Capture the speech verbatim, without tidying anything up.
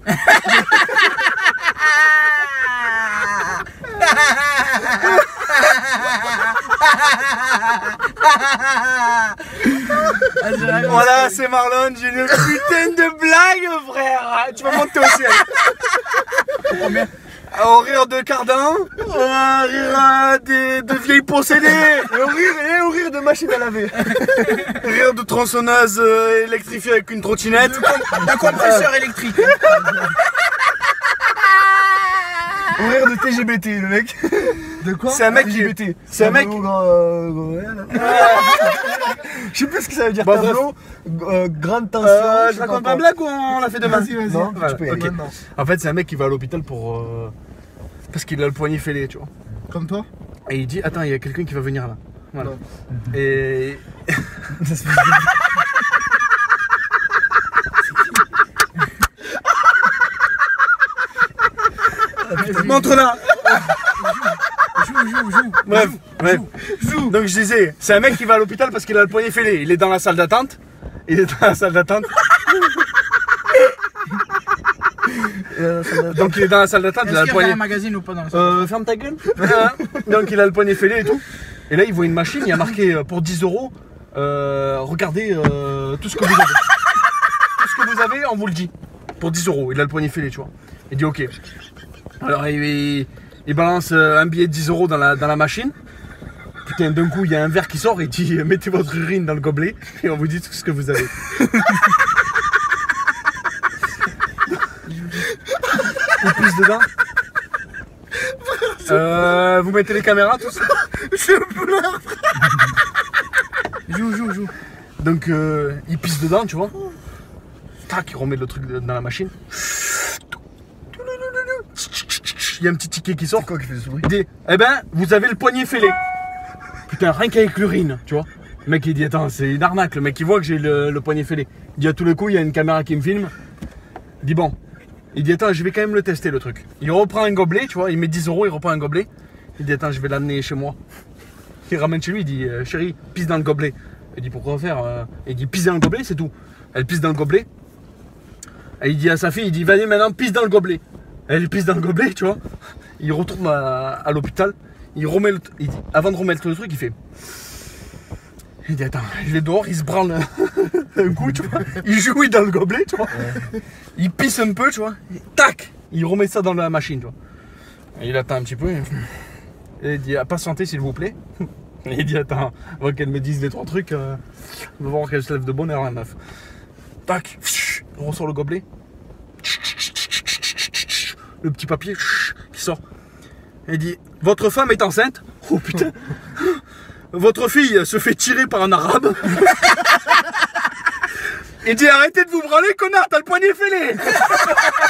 Voilà, c'est Marlon, j'ai une putain de blague, frère. Tu vas monter au ciel. Combien? Au rire de Cardin, au rire de, de vieilles possédées, et au rire, et au rire de machine à laver. Rire de tronçonneuse euh, électrifiée avec une trottinette. De, com de compresseur électrique. Au rire de T G B T, le mec. De quoi? C'est un mec qui... C'est un mec... Je sais plus ce que ça veut dire. Bon, tableau, euh, grande tension. Euh, je raconte pas une blague ou on l'a fait demain? Vas-y, vas-y. Non, Voilà. Tu peux y aller okay. maintenant. En fait, c'est un mec qui va à l'hôpital pour... Euh, parce qu'il a le poignet fêlé, tu vois. Comme toi? Et il dit, attends, il y a quelqu'un qui va venir là. Voilà. Non. Et... Montre-la. Joue, joue, joue. Bref, bref. Joue. Donc je disais, c'est un mec qui va à l'hôpital parce qu'il a le poignet fêlé. Il est dans la salle d'attente. Il est dans la salle d'attente. Donc il est dans la salle d'attente, il a le Est-ce qu'il y a poignet. un magazine ou pas dans la salle? Euh, ferme ta gueule. Donc il a le poignet fêlé et tout. Et là il voit une machine, il y a marqué euh, pour dix euros, euh, regardez euh, tout ce que vous avez. Tout ce que vous avez, on vous le dit. Pour dix euros, il a le poignet fêlé, tu vois. Il dit ok. Alors il, il, il balance un billet de dix euros dans la, dans la machine. Putain, d'un coup il y a un verre qui sort et il dit mettez votre urine dans le gobelet et on vous dit tout ce que vous avez. Il pisse dedans. Euh, vous mettez les caméras, tout ça. Je pleure. Joue, joue, joue. Donc euh, il pisse dedans, tu vois. Tac, il remet le truc dans la machine. Il y a un petit ticket qui sort. C'est quoi qui fait ce bruit? Il dit, eh ben, vous avez le poignet fêlé. Putain, rien qu'avec l'urine, tu vois. Le mec il dit, attends, c'est une arnaque. Le mec il voit que j'ai le, le poignet fêlé. Il dit, à tous les coups, il y a une caméra qui me filme. Il dit, bon. Il dit, attends, je vais quand même le tester, le truc. Il reprend un gobelet, tu vois, il met dix euros, il reprend un gobelet. Il dit, attends, je vais l'amener chez moi. Il ramène chez lui, il dit, chérie, pisse dans le gobelet. Il dit, pourquoi faire? Il dit, pisse dans le gobelet, c'est tout. Elle pisse dans le gobelet. Et il dit à sa fille, il dit, vas-y maintenant, pisse dans le gobelet. Elle pisse dans le gobelet, tu vois. Il retourne à, à l'hôpital. Il remet le, il dit, avant de remettre le truc, il fait. Il dit, attends, je vais dehors, il se branle un coup, tu vois. Il jouit dans le gobelet, tu vois. Il pisse un peu, tu vois. Et tac, il remet ça dans la machine, tu vois. Et il attend un petit peu. Et il dit, patientez s'il vous plaît. Et il dit, attends, avant qu'elle me dise les trois trucs, euh, on va voir qu'elle se lève de bonne heure, la meuf. Tac, on ressort le gobelet. Le petit papier qui sort. Et il dit, votre femme est enceinte. Oh putain. Votre fille se fait tirer par un arabe. Il dit, arrêtez de vous branler, connard, t'as le poignet fêlé.